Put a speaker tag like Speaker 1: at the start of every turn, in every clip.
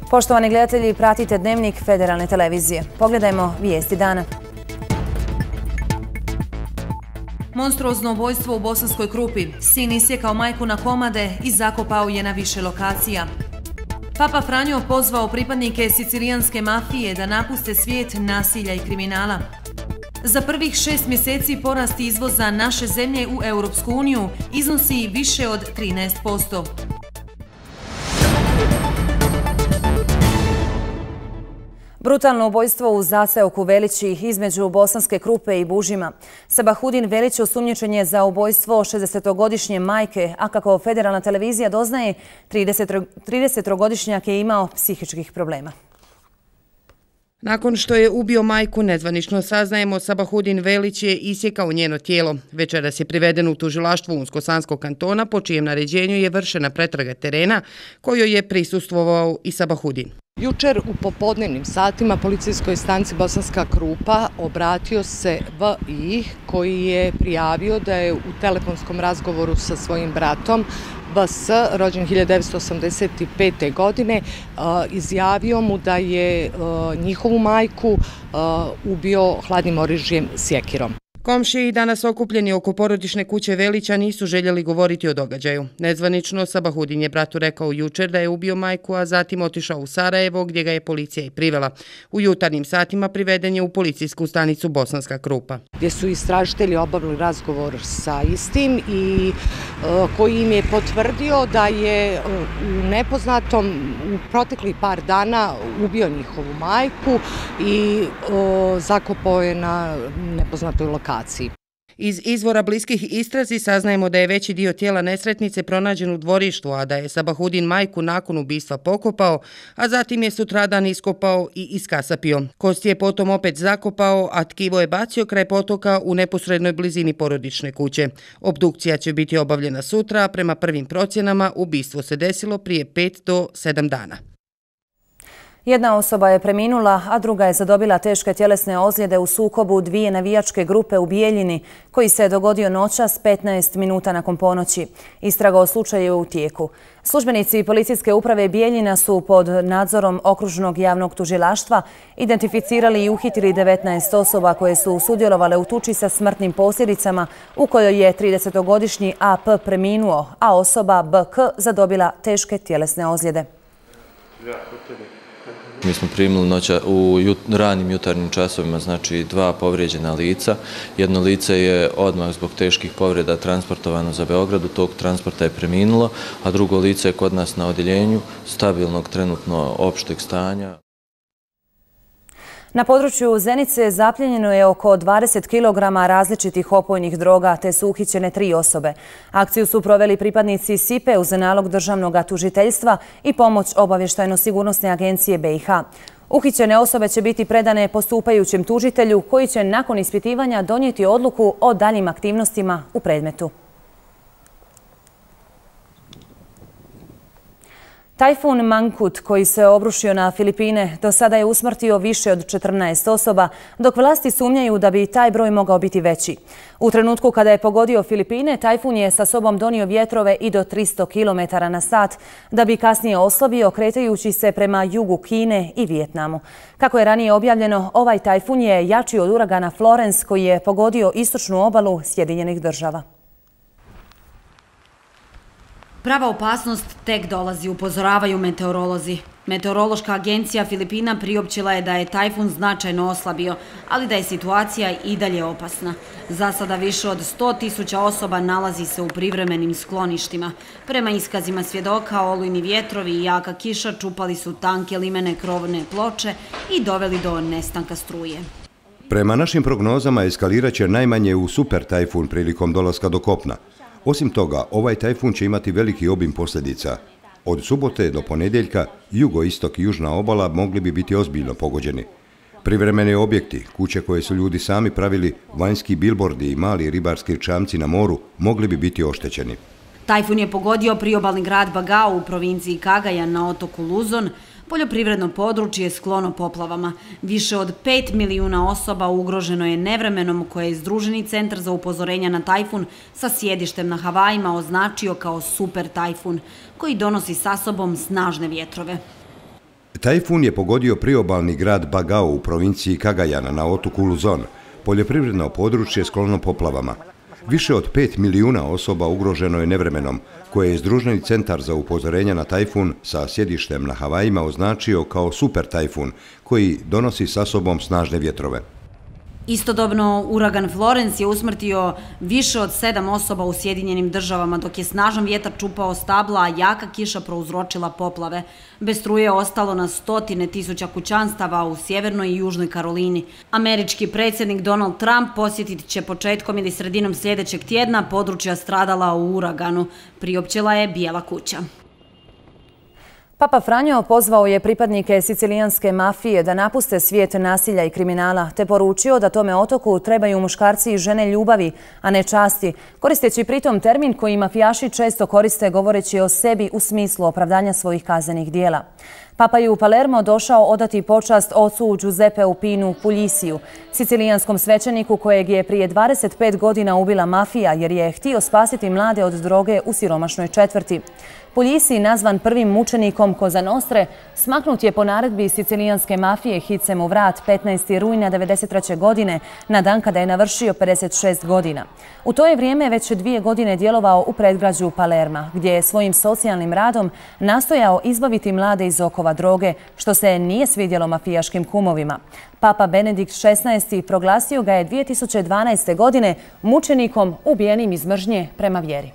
Speaker 1: Poštovani gledatelji, pratite Dnevnik Federalne televizije. Pogledajmo vijesti dana. Monstruozno ubojstvo u Bosanskoj Krupi. Sin isjekao majku na komade i zakopao je na više lokacija. Papa Franjo pozvao pripadnike sicilijanske mafije da napuste svijet nasilja i kriminala. Za prvih 6 mjeseci porast izvoza naše zemlje u Europsku uniju iznosi više od 13%. Brutalno ubojstvo u zaseoku Velići između Bosanske Krupe i Bužima. Sabahudin Velić osumnjičen je za ubojstvo 60-godišnje majke, a kako Federalna televizija doznaje, 30-godišnjak je imao psihičkih problema.
Speaker 2: Nakon što je ubio majku, nezvanično saznajemo, Sabahudin Velić je isjekao njeno tijelo. Večeras je priveden u tužilaštvo Unsko-Sanskog kantona, po čijem naređenju je vršena pretraga terena, kojoj je prisustvovao i Sabahudin.
Speaker 3: Jučer u popodnevnim satima policijskoj stanici Bosanska Krupa obratio se V.I. koji je prijavio da je u telefonskom razgovoru sa svojim bratom V.S. rođen 1985. godine izjavio mu da je njihovu majku ubio hladnim oružjem sjekirom.
Speaker 2: Komšije i danas okupljeni oko porodične kuće Velića nisu željeli govoriti o događaju. Nezvanično Sabahudin je bratu rekao jučer da je ubio majku, a zatim otišao u Sarajevo gdje ga je policija i privela. U jutarnjim satima priveden je u policijsku stanicu Bosanska Krupa,
Speaker 3: gdje su istražitelji obavili razgovor sa istim i koji im je potvrdio da je u nepoznatom u proteklih par dana ubio njihovu majku i zakopao je na nepoznatoj lokaciji.
Speaker 2: Iz izvora bliskih istrazi saznajemo da je veći dio tijela nesretnice pronađen u dvorištu, a da je Sabahudin majku nakon ubistva pokopao, a zatim je sutradan iskopao i iskasapio. Kosti je potom opet zakopao, a tkivo je bacio kraj potoka u neposrednoj blizini porodične kuće. Obdukcija će biti obavljena sutra, a prema prvim procjenama ubistvo se desilo prije 5 do 7 dana.
Speaker 1: Jedna osoba je preminula, a druga je zadobila teške tjelesne ozljede u sukobu dvije navijačke grupe u Bijeljini, koji se dogodio noćas 15 minuta nakon ponoći. Istraga o slučaju je u tijeku. Službenici policijske uprave Bijeljina su pod nadzorom okružnog javnog tužilaštva identificirali i uhitili 19 osoba koje su sudjelovale u tuči sa smrtnim posljedicama u kojoj je 30-godišnji AP preminuo, a osoba BK zadobila teške tjelesne ozljede.
Speaker 4: Mi smo primili u ranim jutarnjim časovima, znači 2 povrijeđena lica. Jedno lice je odmah zbog teških povreda transportovano za Beograd, u tog transporta je preminulo, a drugo lice je kod nas na odjeljenju stabilnog trenutno opšteg stanja.
Speaker 1: Na području Zenice zapljenjeno je oko 20 kg različitih opojnih droga, te su uhićene 3 osobe. Akciju su proveli pripadnici SIPE uz nalog državnog tužiteljstva i pomoć obavještajno-sigurnosne agencije BiH. Uhićene osobe će biti predane postupajućem tužitelju koji će nakon ispitivanja donijeti odluku o daljim aktivnostima u predmetu. Tajfun Mangkhut koji se obrušio na Filipine do sada je usmrtio više od 14 osoba, dok vlasti sumnjaju da bi taj broj mogao biti veći. U trenutku kada je pogodio Filipine, tajfun je sa sobom donio vjetrove i do 300 km/h, da bi kasnije oslabio kretajući se prema jugu Kine i Vijetnamu. Kako je ranije objavljeno, ovaj tajfun je jači od uragana Florence koji je pogodio istočnu obalu Sjedinjenih Država.
Speaker 5: Prava opasnost tek dolazi, upozoravaju meteorolozi. Meteorološka agencija Filipina priopćila je da je tajfun značajno oslabio, ali da je situacija i dalje opasna. Za sada više od 100.000 osoba nalazi se u privremenim skloništima. Prema iskazima svjedoka, olujni vjetrovi i jaka kiša čupali su tanke limene krovne ploče i doveli do nestanka struje.
Speaker 6: Prema našim prognozama eskalirat će najmanje u super tajfun prilikom dolaska do kopna. Osim toga, ovaj tajfun će imati veliki obim posljedica. Od subote do ponedjeljka, jugoistok i južna obala mogli bi biti ozbiljno pogođeni. Privremeni objekti, kuće koje su ljudi sami pravili, vanjski bilbordi i mali ribarski čamci na moru mogli bi biti oštećeni.
Speaker 5: Tajfun je pogodio priobalni grad Bagao u provinciji Cagayan na otoku Luzon. Poljoprivredno područje je sklono poplavama. Više od 5 milijuna osoba ugroženo je nevremenom koje je Združeni centar za upozorenja na tajfun sa sjedištem na Havajima označio kao super tajfun, koji donosi sa sobom snažne vjetrove.
Speaker 6: Tajfun je pogodio priobalni grad Bagao u provinciji Kagajana na otoku Luzon, poljoprivredno područje sklono poplavama. Više od 5 milijuna osoba ugroženo je nevremenom, koje je Združeni centar za upozorenja na tajfun sa sjedištem na Havajima označio kao super tajfun, koji donosi sa sobom snažne vjetrove.
Speaker 5: Istodobno, uragan Florence je usmrtio više od 7 osoba u Sjedinjenim državama, dok je snažan vjetar čupao stabla, a jaka kiša prouzročila poplave. Bez struje je ostalo na stotine tisuća kućanstava u Sjevernoj i Južnoj Karolini. Američki predsjednik Donald Trump posjetit će početkom ili sredinom sljedećeg tjedna područja stradala u uraganu, priopćila je Bijela kuća.
Speaker 1: Papa Franjo pozvao je pripadnike sicilijanske mafije da napuste svijet nasilja i kriminala, te poručio da tome otoku trebaju muškarci i žene ljubavi, a ne časti, koristeći pritom termin koji mafijaši često koriste govoreći o sebi u smislu opravdanja svojih kaznenih dijela. Papa je u Palermo došao odati počast ocu Giuseppeu Pinu Puljisiju, sicilijanskom svećeniku kojeg je prije 25 godina ubila mafija jer je htio spasiti mlade od droge u siromašnoj četvrti. Puljisi, nazvan prvim mučenikom Cosa Nostre, smaknut je po naredbi sicilijanske mafije hicem u vrat 15. rujna 1993. godine, na dan kada je navršio 56 godina. U to je vrijeme već 2 godine djelovao u predgrađu Palerma, gdje je svojim socijalnim radom nastojao izbaviti mlade iz okova droge, što se nije svidjelo mafijaškim kumovima. Papa Benedikt XVI proglasio ga je 2012. godine mučenikom ubijenim iz mržnje prema vjeri.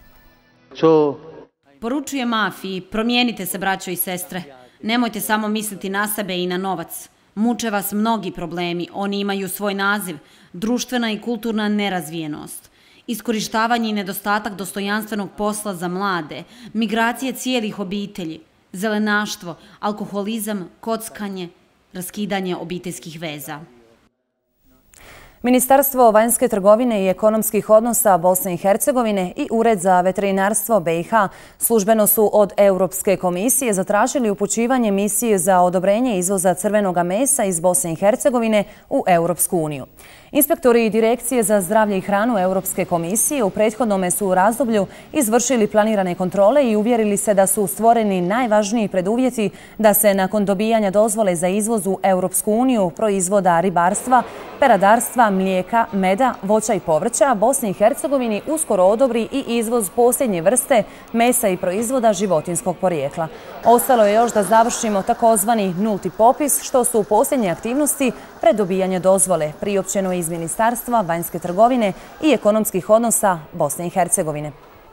Speaker 5: Poručuje mafiji, promijenite se, braćo i sestre. Nemojte samo misliti na sebe i na novac. Muče vas mnogi problemi, oni imaju svoj naziv, društvena i kulturna nerazvijenost. Iskorištavanje i nedostatak dostojanstvenog posla za mlade, migracije cijelih obitelji, zelenaštvo, alkoholizam, kockanje, raskidanje obiteljskih veza.
Speaker 1: Ministarstvo vanjske trgovine i ekonomskih odnosa Bosne i Hercegovine i Ured za veterinarstvo BiH službeno su od Europske komisije zatražili upućivanje misije za odobrenje izvoza crvenog mesa iz Bosne i Hercegovine u Europsku uniju. Inspektori Direkcije za zdravlje i hranu Europske komisije u prethodnom su razdoblju izvršili planirane kontrole i uvjerili se da su stvoreni najvažniji preduvjeti da se nakon dobijanja dozvole za izvoz u Europsku uniju proizvoda ribarstva, peradarstva, mlijeka, meda, voća i povrća Bosni i Hercegovini uskoro odobri i izvoz posljednje vrste mesa i proizvoda životinjskog porijekla. Ostalo je još da završimo takozvani nulti popis, što su posljednje aktivnosti pred dobijanje dozvole, priopćeno iz Ministarstva vanjske trgovine i ekonomskih odnosa Bosne i Hercegovine.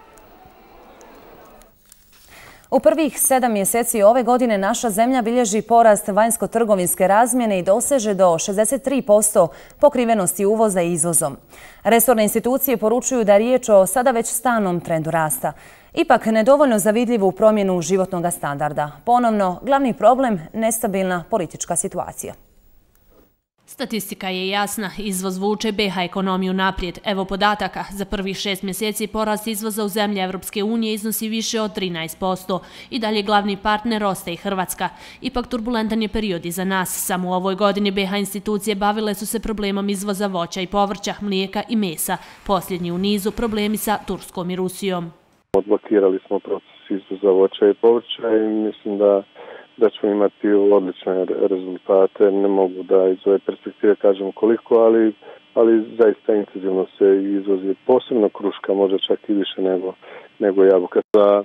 Speaker 1: U prvih 7 mjeseci ove godine naša zemlja bilježi porast vanjsko-trgovinske razmjene i doseže do 63% pokrivenosti uvoza i izvozom. Resorne institucije poručuju da je riječ o sada već stalnom trendu rasta. Ipak nedovoljno za vidljivu promjenu životnog standarda. Ponovno, glavni problem nestabilna politička situacija.
Speaker 7: Statistika je jasna, izvoz vuče BiH ekonomiju naprijed. Evo podataka, za prvih 6 mjeseci porast izvoza u zemlje Evropske unije iznosi više od 13%. I dalje glavni partner ostaje Hrvatska. Ipak turbulentan je period iza nas. Samo u ovoj godini BiH institucije bavile su se problemom izvoza voća i povrća, mlijeka i mesa. Posljednji u nizu problemi sa Turskom i Rusijom.
Speaker 8: Odblokirali smo proces izvoza voća i povrća i mislim da ćemo imati odlične rezultate. Ne mogu da iz ove perspektive kažem koliko, ali zaista intenzivno se izvozi. Posebno kruška, možda čak i više nego jabuka. Za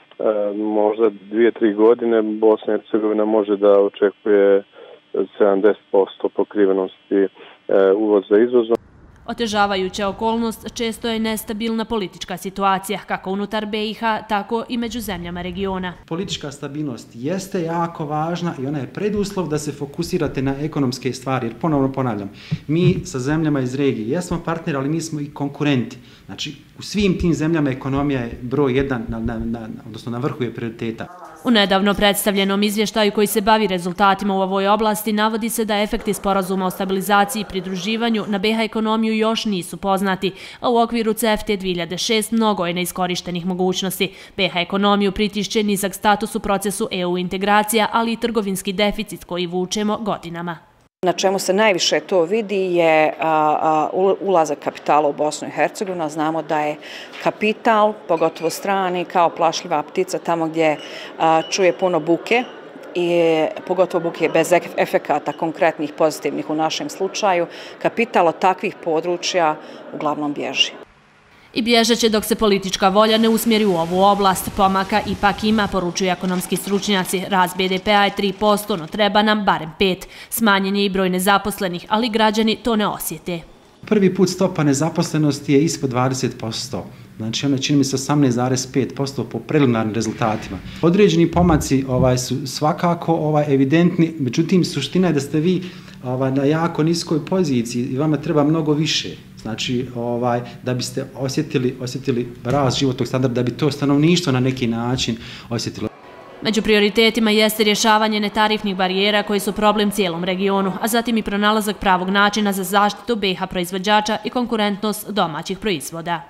Speaker 8: možda 2-3 godine Bosna i Hercegovina može da očekuje 70% pokrivenosti uvoza izvozom.
Speaker 7: Otežavajuća okolnost često je nestabilna politička situacija, kako unutar BiH, tako i među zemljama regiona.
Speaker 9: Politička stabilnost jeste jako važna i ona je preduslov da se fokusirate na ekonomske stvari. Jer ponovno ponavljam, mi sa zemljama iz regije jesmo partneri, ali mi smo i konkurenti. Znači, u svim tim zemljama ekonomija je broj 1, odnosno na vrhu je prioriteta.
Speaker 7: U nedavno predstavljenom izvještaju koji se bavi rezultatima u ovoj oblasti navodi se da efekti sporazuma o stabilizaciji i pridruživanju na BiH ekonomiju još nisu poznati, a u okviru CEFTA 2006 mnogo je neiskorištenih mogućnosti. BiH ekonomiju pritišće nizak status u procesu EU integracija, ali i trgovinski deficit koji vučemo godinama.
Speaker 10: Na čemu se najviše to vidi je ulazak kapitala u Bosnu i Hercegovinu. Znamo da je kapital, pogotovo strani, kao plašljiva ptica tamo gdje čuje puno buke i pogotovo buke bez efekata konkretnih pozitivnih u našem slučaju, kapital od takvih područja uglavnom bježi.
Speaker 7: I bježeće dok se politička volja ne usmjeri u ovu oblast. Pomaka ipak ima, poručuju ekonomski stručnjaci. Rast BDP-a je 3%, no treba nam barem 5%. Smanjen je i broj nezaposlenih, ali građani to ne osjete.
Speaker 9: Prvi put stopa nezaposlenosti je ispod 20%. Znači ona čini mi se 18,5% po preliminarnim rezultatima. Određeni pomaci su svakako evidentni, međutim suština je da ste vi na jako niskoj poziciji i vama treba mnogo više. Znači, da biste osjetili rast životnog standarda, da bi to stanovništvo na neki način osjetilo.
Speaker 7: Među prioritetima jeste rješavanje netarifnih barijera koji su problem cijelom regionu, a zatim i pronalazak pravog načina za zaštitu BiH proizvođača i konkurentnost domaćih proizvoda.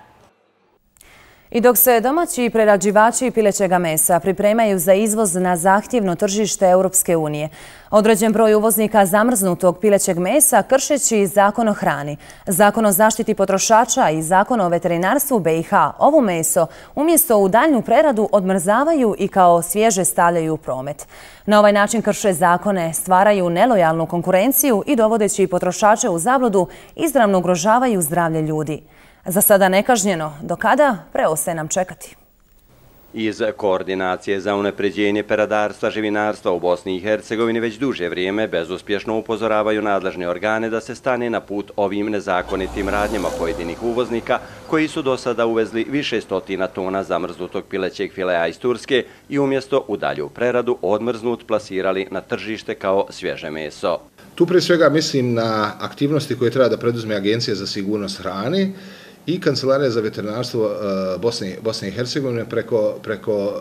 Speaker 1: I dok se domaći prerađivači pilećega mesa pripremaju za izvoz na zahtjevno tržište Europske unije, određen broj uvoznika zamrznutog pilećeg mesa kršeći Zakon o hrani, Zakon o zaštiti potrošača i Zakon o veterinarstvu BiH ovo meso umjesto u daljnju preradu odmrzavaju i kao svježe stavljaju u promet. Na ovaj način krše zakone, stvaraju nelojalnu konkurenciju i dovodeći potrošače u zabludu izravno ugrožavaju zdravlje ljudi. Za sada nekažnjeno, do kada preostaje nam čekati.
Speaker 11: Iz Koordinacije za unapređenje peradarstva živinarstva u Bosni i Hercegovini već duže vrijeme bezuspješno upozoravaju nadležne organe da se stane na put ovim nezakonitim radnjama pojedinih uvoznika koji su do sada uvezli više stotina tona zamrznutog pilećeg filea iz Turske i umjesto u dalju preradu odmrznut plasirali na tržište kao svježe meso.
Speaker 12: Tu prije svega mislim na aktivnosti koje treba da preduzme Agencija za sigurnost hrane i Kancelarija za veterinarstvo Bosne i Hercegovine preko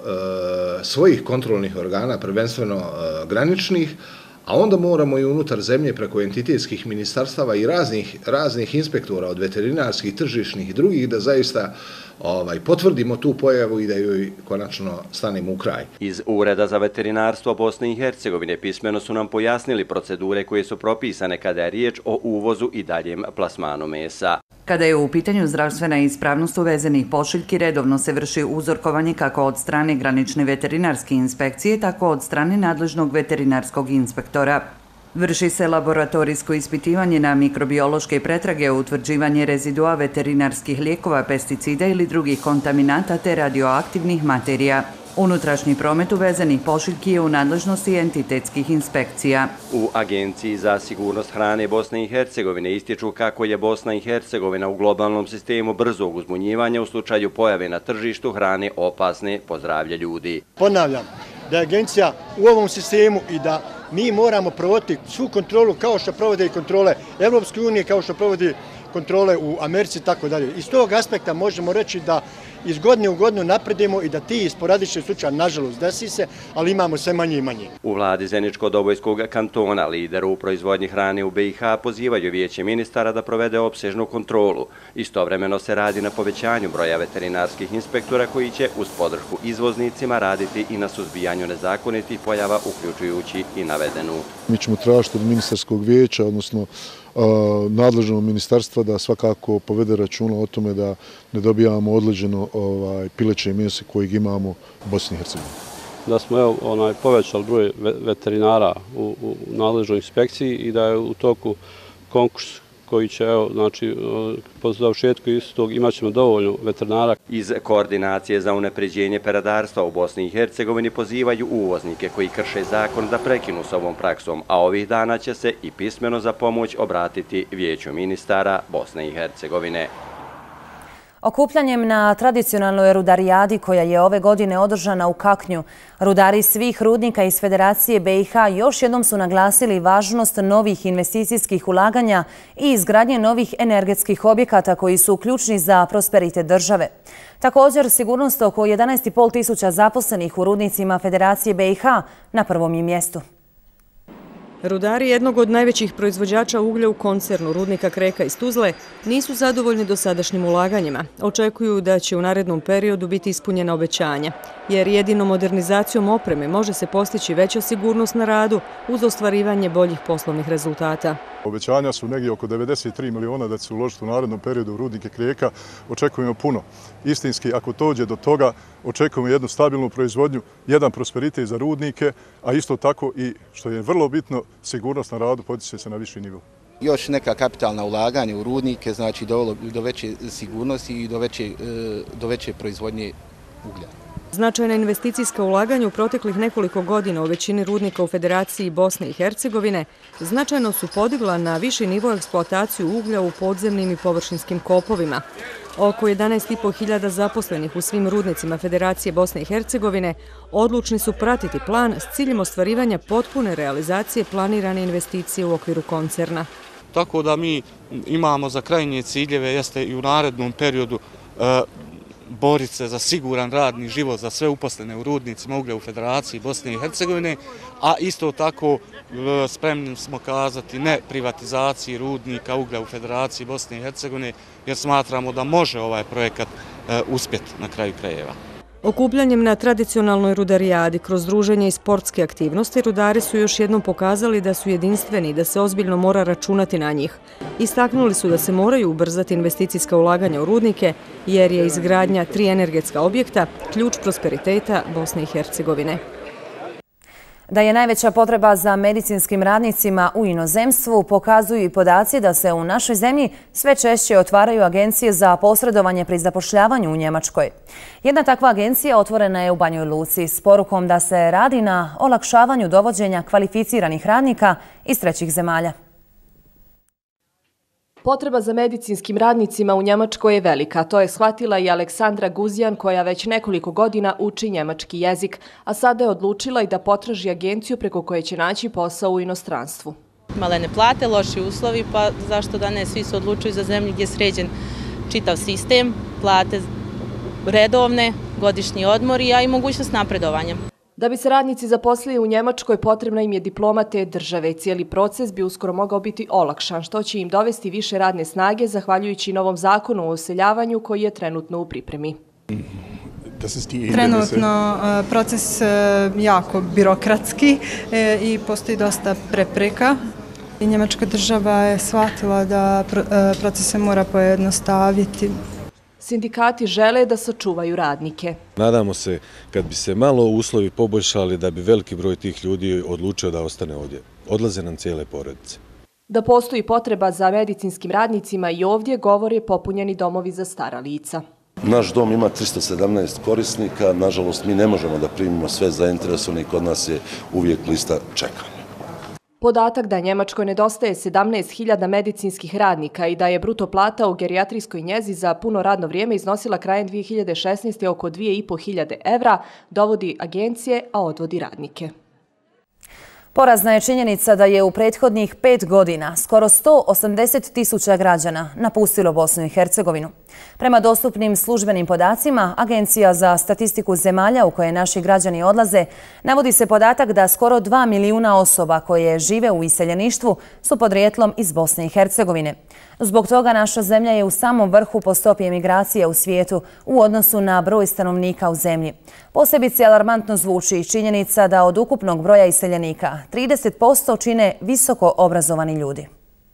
Speaker 12: svojih kontrolnih organa, prvenstveno graničnih, a onda moramo i unutar zemlje preko entitetskih ministarstava i raznih inspektora od veterinarskih, tržišnih i drugih da zaista potvrdimo tu pojavu i da joj konačno stanemo u kraj.
Speaker 11: Iz Ureda za veterinarstvo Bosne i Hercegovine pismeno su nam pojasnili procedure koje su propisane kada je riječ o uvozu i daljem plasmanu mesa.
Speaker 13: Kada je u pitanju zdravstvena ispravnost uvezenih pošiljki, redovno se vrši uzorkovanje kako od strane granične veterinarske inspekcije, tako od strane nadležnog veterinarskog inspektora. Vrši se laboratorijsko ispitivanje na mikrobiološke pretrage, utvrđivanje rezidua veterinarskih lijekova, pesticida ili drugih kontaminata te radioaktivnih materija. Unutrašnji promet uvezenih pošiljki je u nadležnosti entitetskih inspekcija.
Speaker 11: U Agenciji za sigurnost hrane Bosne i Hercegovine ističu kako je Bosna i Hercegovina u globalnom sistemu brzog uzbunjivanja u slučaju pojave na tržištu hrane opasne po zdravlje ljudi.
Speaker 14: Ponavljam da je Agencija u ovom sistemu i da mi moramo provoditi svu kontrolu kao što provode i kontrole Evropske unije, kao što provodi kontrole u Americi i tako dalje. Iz tog aspekta možemo reći da iz godine u godinu napredimo i da ti sporadični slučaj, nažalost, desi se, ali imamo sve manje i manje.
Speaker 11: U vladi Zeničko-Dobojskog kantona lideru u proizvodnji hrane u BiH pozivaju vijeće ministara da provede opsežnu kontrolu. Istovremeno se radi na povećanju broja veterinarskih inspektora koji će uz podršku izvoznicima raditi i na suzbijanju nezakonitih pojava, uključujući i navedenu.
Speaker 15: Mi ćemo tražiti od ministarskog vijeća, odnosno nadležnog ministarstva da svakako povede računa o tome da ne dobijamo odleđeno pileće meso kojeg imamo u Bosni i Hercegovini.
Speaker 16: Da smo povećali broj veterinara u nadležnoj inspekciji i da je u toku konkurs koji će, po završetku istog imat ćemo dovoljno veterinara.
Speaker 11: Iz Koordinacije za unapređenje peradarstva u Bosni i Hercegovini pozivaju uvoznike koji krše zakon da prekinu s ovom praksom, a ovih dana će se i pismeno za pomoć obratiti Vijeću ministara Bosne i Hercegovine.
Speaker 1: Okupljanjem na tradicionalnoj rudarijadi koja je ove godine održana u Kaknju, rudari svih rudnika iz Federacije BiH još jednom su naglasili važnost novih investicijskih ulaganja i izgradnje novih energetskih objekata koji su ključni za prosperitet države. Također, sigurnost oko 11,5 tisuća zaposlenih u rudnicima Federacije BiH na prvom je mjestu.
Speaker 17: Rudari jednog od najvećih proizvođača uglja u koncernu rudnika Kreka iz Tuzle nisu zadovoljni dosadašnjim ulaganjima. Očekuju da će u narednom periodu biti ispunjena obećanja, jer jedino modernizacijom opreme može se postići veća sigurnost na radu uz ostvarivanje boljih poslovnih rezultata.
Speaker 15: Obećanja su negdje oko 93 miliona da će se uložiti u narednom periodu u rudnike Kreka. Očekujemo puno. Istinski, ako dođe do toga, očekujemo jednu stabilnu proizvodnju, jedan prosperitet za rudnike, a isto tako i, što je vrlo bitno, sigurnost na radu podiže se na viši nivo.
Speaker 18: Još neka kapitalna ulaganja u rudnike, znači do veće sigurnosti i do veće proizvodnje uglja.
Speaker 17: Značajna investicijska ulaganja u proteklih nekoliko godina u većini rudnika u Federaciji Bosne i Hercegovine značajno su podigla na viši nivo eksploataciju uglja u podzemnim i površinskim kopovima. Oko 11.500 zaposlenih u svim rudnicima Federacije Bosne i Hercegovine odlučni su pratiti plan s ciljem ostvarivanja potpune realizacije planirane investicije u okviru koncerna.
Speaker 19: Tako da mi imamo za krajnje ciljeve jeste i u narednom periodu boriti se za siguran radni život za sve uposlene u rudnicima uglja u Federaciji Bosne i Hercegovine, a isto tako spremni smo kazati ne privatizaciji rudnika uglja u Federaciji Bosne i Hercegovine, jer smatramo da može ovaj projekat uspjeti na kraju krajeva.
Speaker 17: Okupljanjem na tradicionalnoj rudarijadi kroz druženje i sportske aktivnosti, rudari su još jednom pokazali da su jedinstveni i da se ozbiljno mora računati na njih. Istaknuli su da se moraju ubrzati investicijska ulaganja u rudnike, jer je izgradnja 3 energetska objekta ključ prosperiteta Bosne i Hercegovine.
Speaker 1: Da je najveća potreba za medicinskim radnicima u inozemstvu pokazuju i podaci da se u našoj zemlji sve češće otvaraju agencije za posredovanje pri zapošljavanju u Njemačkoj. Jedna takva agencija otvorena je u Banjoj Luci s porukom da se radi na olakšavanju dovođenja kvalificiranih radnika iz trećih zemalja.
Speaker 20: Potreba za medicinskim radnicima u Njemačkoj je velika. To je shvatila i Aleksandra Guzjan, koja već nekoliko godina uči njemački jezik, a sada je odlučila i da potraži agenciju preko koje će naći posao u inostranstvu.
Speaker 21: Malene plate, loši uslovi, pa zašto da ne, svi se odlučuju za zemlju gdje je sređen čitav sistem, plate redovne, godišnji odmori, a i mogućnost napredovanja.
Speaker 20: Da bi se radnici zaposlili u Njemačkoj, potrebna im je diploma te države. Cijeli proces bi uskoro mogao biti olakšan, što će im dovesti više radne snage, zahvaljujući novom zakonu o useljavanju koji je trenutno u pripremi.
Speaker 22: Trenutno proces jako birokratski i postoji dosta prepreka. Njemačka država je shvatila da procese mora pojednostaviti.
Speaker 20: Sindikati žele da sačuvaju radnike.
Speaker 23: Nadamo se kad bi se malo uslovi poboljšali da bi veliki broj tih ljudi odlučio da ostane ovdje. Odlaze nam cijele porodice.
Speaker 20: Da postoji potreba za medicinskim radnicima i ovdje govore popunjeni domovi za stara lica.
Speaker 24: Naš dom ima 317 korisnika, nažalost mi ne možemo da primimo sve zainteresovane i kod nas je uvijek lista čekanja.
Speaker 20: Podatak da Njemačkoj nedostaje 17.000 medicinskih radnika i da je bruto plata u gerijatrijskoj njezi za puno radno vrijeme iznosila krajem 2016. oko 2.500 evra, dovodi agencije, a odvodi radnike.
Speaker 1: Porazna je činjenica da je u prethodnih 5 godina skoro 180.000 građana napustilo Bosnu i Hercegovinu. Prema dostupnim službenim podacima, Agencija za statistiku zemalja u koje naši građani odlaze, navodi se podatak da skoro 2 milijuna osoba koje žive u iseljeništvu su podrijetlom iz Bosne i Hercegovine. Zbog toga naša zemlja je u samom vrhu po stopi emigracije u svijetu u odnosu na broj stanovnika u zemlji. Posebice alarmantno zvuči i činjenica da od ukupnog broja iseljenika 30% čine visoko obrazovani ljudi.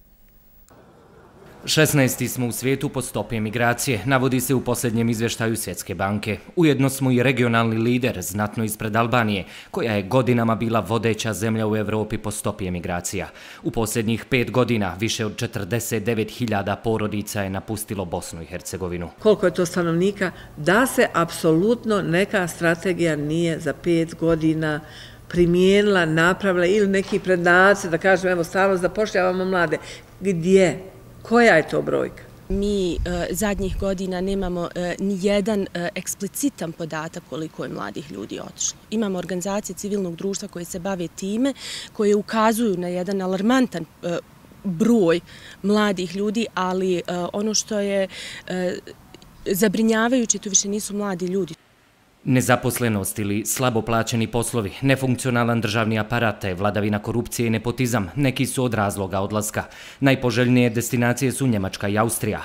Speaker 25: 16. smo u svijetu po stopi emigracije, navodi se u posljednjem izvještaju Svjetske banke. Ujedno smo i regionalni lider, znatno ispred Albanije, koja je godinama bila vodeća zemlja u Evropi po stopi emigracija. U posljednjih 5 godina više od 49.000 porodica je napustilo Bosnu i Hercegovinu.
Speaker 26: Koliko je to stanovnika? Da se apsolutno neka strategija nije za 5 godina primijenila, napravila ili neki prednaci, da kažem, evo, stalno zapošljavamo mlade. Gdje? Koja je to brojka?
Speaker 27: Mi zadnjih godina nemamo ni jedan eksplicitan podatak koliko je mladih ljudi otišlo. Imamo organizacije civilnog društva koje se bave time, koje ukazuju na jedan alarmantan broj mladih ljudi, ali ono što je zabrinjavajuće, to više nisu mladi ljudi.
Speaker 25: Nezaposlenost ili slabo plaćeni poslovi, nefunkcionalan državni aparat, vladavina korupcije i nepotizam neki su od razloga odlaska. Najpoželjnije destinacije su Njemačka i Austrija.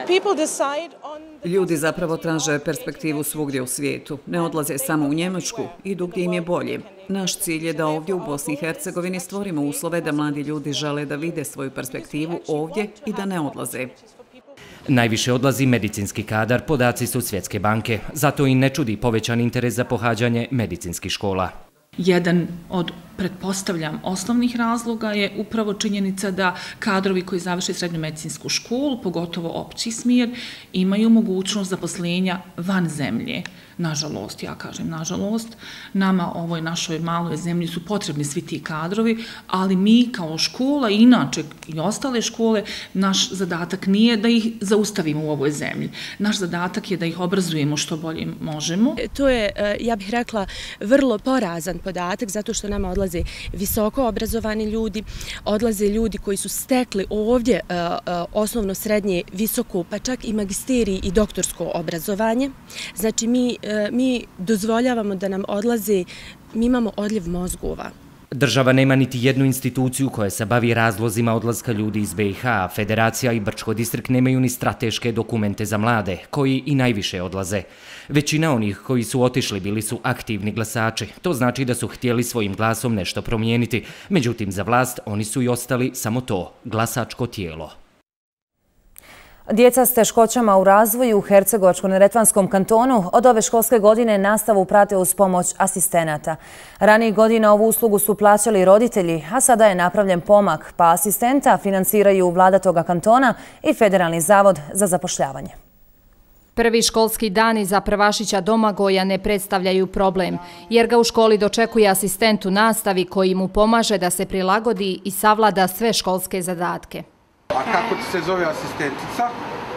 Speaker 28: Ljudi zapravo traže perspektivu svugdje u svijetu. Ne odlaze samo u Njemačku, idu gdje im je bolje. Naš cilj je da ovdje u Bosni i Hercegovini stvorimo uslove da mladi ljudi žele da vide svoju perspektivu ovdje i da ne odlaze.
Speaker 25: Najviše odlazi medicinski kadar, podaci su Svjetske banke. Zato i ne čudi povećan interes za pohađanje medicinskih škola.
Speaker 2: Jedan od, pretpostavljam, osnovnih razloga je upravo činjenica da kadrovi koji završe srednju medicinsku školu, pogotovo opći smjer, imaju mogućnost zaposlenja van zemlje. Nažalost, ja kažem nažalost, nama ovoj našoj maloj zemlji su potrebni svi ti kadrovi, ali mi kao škola i inače i ostale škole, naš zadatak nije da ih zaustavimo u ovoj zemlji. Naš zadatak je da ih obrazujemo što bolje možemo.
Speaker 27: To je, ja bih rekla, vrlo porazan podatak, zato što nama odlaze visoko obrazovani ljudi, odlaze ljudi koji su stekli ovdje osnovno, srednje, visoko, pa čak i magisterij i doktorsko obrazovanje. Znači, mi dozvoljavamo da nam odlaze, mi imamo odljev mozgova.
Speaker 25: Država nema niti jednu instituciju koja se bavi razlozima odlaska ljudi iz BiH. Federacija i Brčko distrikt nemaju ni strateške dokumente za mlade, koji i najviše odlaze. Većina onih koji su otišli bili su aktivni glasači. To znači da su htjeli svojim glasom nešto promijeniti. Međutim, za vlast oni su i ostali samo to, glasačko tijelo.
Speaker 1: Djeca s teškoćama u razvoju u Hercegovačko-neretvanskom kantonu od ove školske godine nastavu prate uz pomoć asistenata. Ranijih godina ovu uslugu su plaćali roditelji, a sada je napravljen pomak, pa asistenta financiraju vlada toga kantona i Federalni zavod za zapošljavanje.
Speaker 3: Prvi školski dani za prvašića Domagoja ne predstavljaju problem, jer ga u školi dočekuje asistent u nastavi koji mu pomaže da se prilagodi i savlada sve školske zadatke.
Speaker 4: A kako ti se zove asistentica?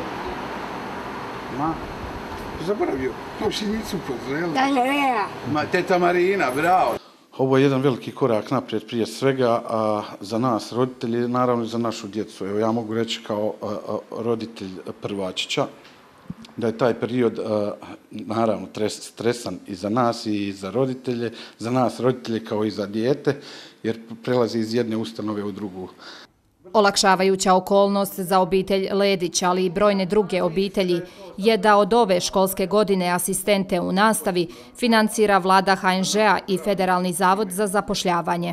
Speaker 4: Zaboravio. Komšinicu pozdravila. Teta Marina, bravo.
Speaker 5: Ovo je jedan veliki korak naprijed prije svega za nas roditelji, naravno i za našu djecu. Evo, ja mogu reći kao roditelj prvačića da je taj period naravno stresan i za nas i za roditelje, za nas roditelje kao i za dijete, jer prelazi iz jedne ustanove u drugu.
Speaker 3: Olakšavajuća okolnost za obitelj Ledić, ali i brojne druge obitelji, je da od ove školske godine asistente u nastavi financira vlada HNŽ-a i Federalni zavod za zapošljavanje.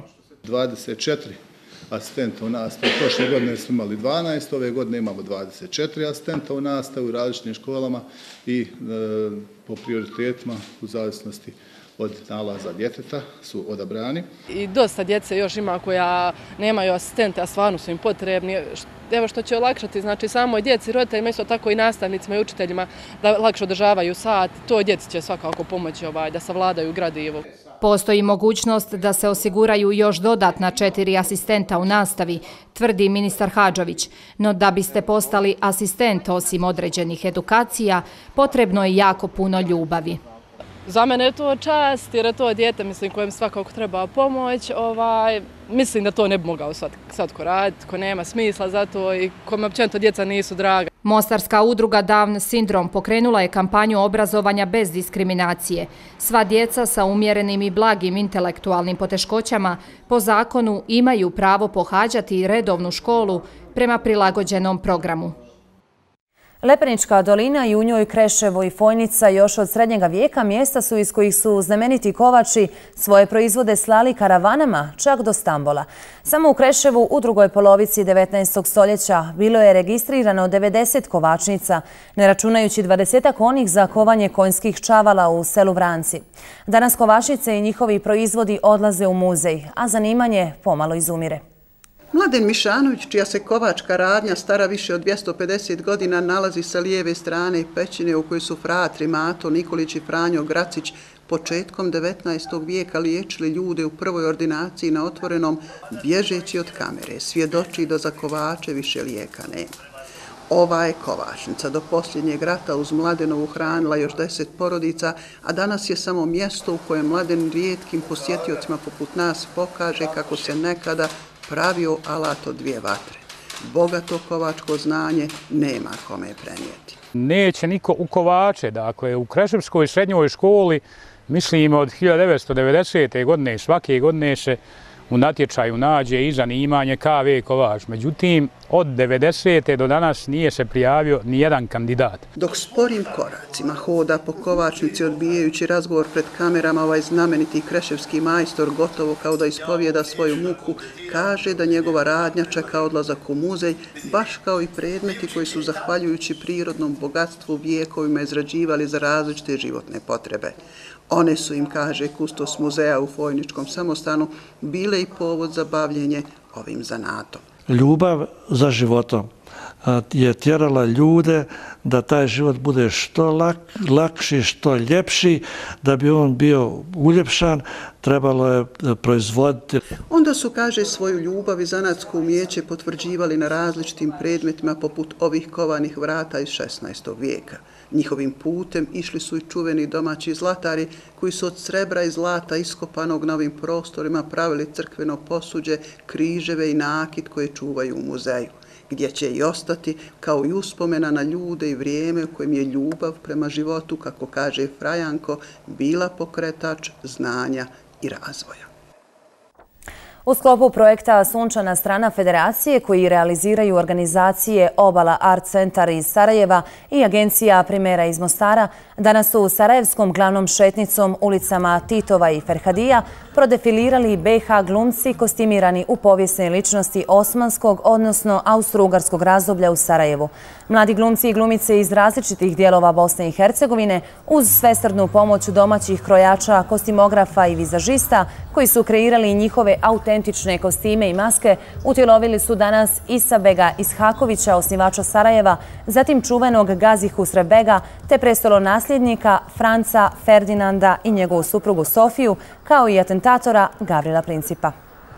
Speaker 6: 24 asistenta u nastavi. Prošle godine smo imali 12, ove godine imamo 24 asistenta u nastavi u različitim školama i po prioritetima u zavisnosti od nalaza djeteta su odabrani.
Speaker 8: I dosta djece još ima koja nemaju asistente, a stvarno su im potrebni. Evo što će olakšati, znači samoj djeci, roditeljima, isto tako i nastavnicima i učiteljima da lakše održavaju sat. To djeci će svakako pomoći da savladaju gradivo.
Speaker 3: Postoji mogućnost da se osiguraju još dodatna 4 asistenta u nastavi, tvrdi ministar Hadžović. No da biste postali asistent osim određenih edukacija, potrebno je jako puno ljubavi.
Speaker 8: Za mene je to čast jer je to dijete kojem svakako treba pomoć. Mislim da to ne bi mogao svatko raditi, ko nema smisla za to i kome općenito djeca nisu draga.
Speaker 3: Mostarska udruga Down sindrom pokrenula je kampanju obrazovanja bez diskriminacije. Sva djeca sa umjerenim i blagim intelektualnim poteškoćama po zakonu imaju pravo pohađati redovnu školu prema prilagođenom programu.
Speaker 1: Lepenička dolina i u njoj Kreševo i Fojnica još od srednjega vijeka mjesta su iz kojih su znameniti kovači svoje proizvode slali karavanama čak do Stambola. Samo u Kreševu u drugoj polovici 19. stoljeća bilo je registrirano 90 kovačnica, ne računajući 20 onih za kovanje konjskih čavala u selu Vranci. Danas kovačnice i njihovi proizvodi odlaze u muzej, a zanimanje pomalo izumire.
Speaker 9: Mladen Mišanović, čija se kovačka radnja stara više od 250 godina, nalazi sa lijeve strane pećine u kojoj su fratri Mato Nikolić i Franjo Gracić početkom 19. vijeka liječili ljude u prvoj ordinaciji na otvorenom, bježeći od kamere, svjedoči da za kovače više lijeka nema. Ova je kovačnica do posljednjeg rata uz Mladenovu hranila još 10 porodica, a danas je samo mjesto u kojem Mladen rijetkim posjetiocima poput nas pokaže kako se nekada pravio alat od 2 vatre. Bogato kovačko znanje nema kome prenijeti.
Speaker 10: Neće niko u kovače. Dakle, u Kreševskoj srednjoj školi, mislim od 1990. godine svake godine se u natječaju nađe i zanimanje KV kovač. Međutim, od 90. do danas nije se prijavio ni jedan kandidat.
Speaker 9: Dok sporim koracima hoda po kovačnici odbijajući razgovor pred kamerama, ovaj znameniti kreševski majstor gotovo kao da ispovijeda svoju muku, kaže da njegova radnja čeka odlazak u muzej, baš kao i predmeti koji su zahvaljujući prirodnom bogatstvu vijekovima izrađivali za različite životne potrebe. One su im, kaže kustos muzeja u Fojničkom samostanu, bile i povod za bavljenje ovim zanatom.
Speaker 7: Ljubav za životom je tjerala ljude da taj život bude što lakši, što ljepši, da bi on bio uljepšan, trebalo je proizvoditi.
Speaker 9: Onda su, kaže, svoju ljubav i zanatsko umijeće potvrđivali na različitim predmetima poput ovih kovanih vrata iz 16. vijeka. Njihovim putem išli su i čuveni domaći zlatari koji su od srebra i zlata iskopanog na ovim prostorima pravili crkveno posuđe, križeve i nakit koje čuvaju u muzeju, gdje će i ostati kao i uspomena na ljude i vrijeme u kojem je ljubav prema životu, kako kaže Frajanko, bila pokretač znanja i razvoja.
Speaker 1: U sklopu projekta Sunčana strana Federacije, koji realiziraju organizacije Obala Art Centar iz Sarajeva i agencija Primera iz Mostara, danas su sarajevskom glavnom šetnicom ulicama Titova i Ferhadija prodefilirali BiH glumci kostimirani u povijesne ličnosti osmanskog, odnosno austro-ugarskog razdoblja u Sarajevu. Mladi glumci i glumice iz različitih dijelova Bosne i Hercegovine uz svesrdnu pomoć domaćih krojača, kostimografa i vizažista koji su kreirali njihove autentične kostime i maske, utjelovili su danas Isabega Ishakovića, osnivača Sarajeva, zatim čuvenog Gazi Husrebega, te prestolonasljednika Franca Ferdinanda i njegovu suprugu Sofiju, kao i atentatora Gavrila Principa.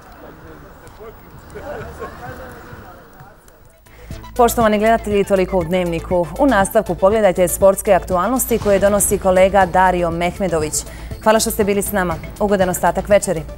Speaker 1: Poštovani gledatelji, toliko u Dnevniku. U nastavku pogledajte sportske aktualnosti koje donosi kolega Dario Mehmedović. Hvala što ste bili s nama. Ugodan ostatak večeri.